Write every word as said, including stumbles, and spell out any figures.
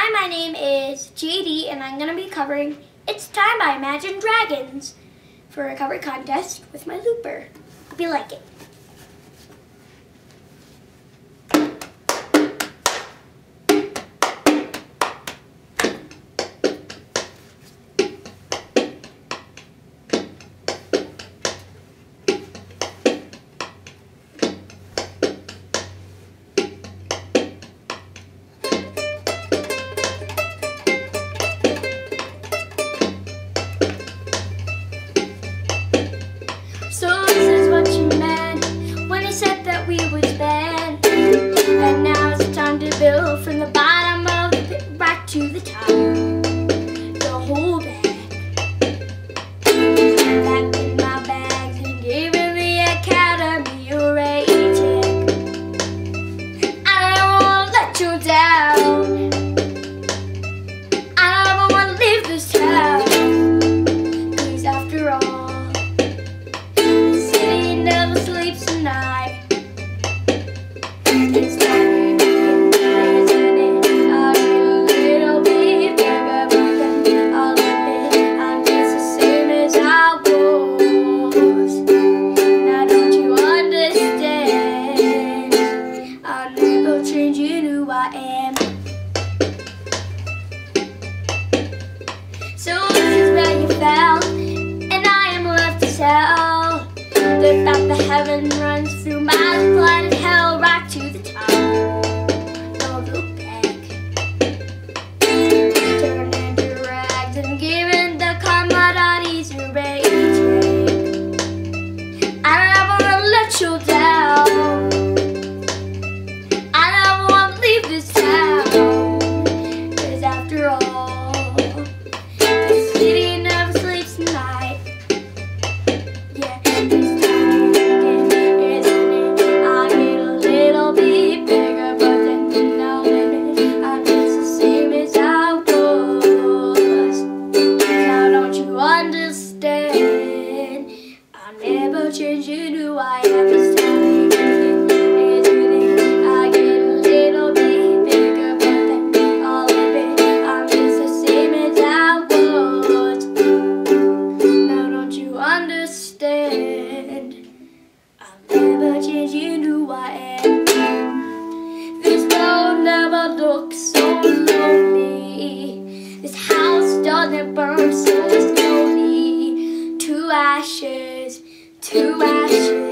Hi, my name is J D and I'm going to be covering It's Time by Imagine Dragons for a cover contest with my looper. Hope you like it. So this is what you meant when you said that we would spend. And now it's time to build from the bottom of the pit back to the top. The whole bag. Back in my bags and giving the academy a rating. I don't wanna let you down. I don't wanna leave this town. 'Cause after all, it's time to isn't it? I'm a little bit bigger, but then I'll admit I'm just the same as I was. Now don't you understand? I'll never change you who I am. So this is where you fell, and I am left to tell the fact that heaven runs through my blood and hell right to the top. Don't look back. Turn into rags and giving the commodities a rating. I never wanna let you down. I never wanna leave this town. 'Cause after all, the city never sleeps at night. Yeah, it's time again, isn't it? I get a little bit bigger, but then I'll admit I'm just the same as I was. Now don't you understand? I'll never change you who I am. It's time again, isn't it? I get a little bit bigger, but then I'll admit I'm just the same as I was. Now don't you understand? I'll never change you who I am. This road never looks so lonely. This house doesn't burn so slowly. To ashes, to ashes.